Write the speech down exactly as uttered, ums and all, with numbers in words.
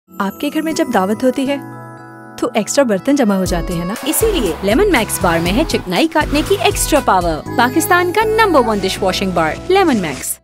आपके घर में जब दावत होती है तो एक्स्ट्रा बर्तन जमा हो जाते हैं ना। इसीलिए लेमन मैक्स बार में है चिकनाई काटने की एक्स्ट्रा पावर। पाकिस्तान का number one dish washing bar lemon max.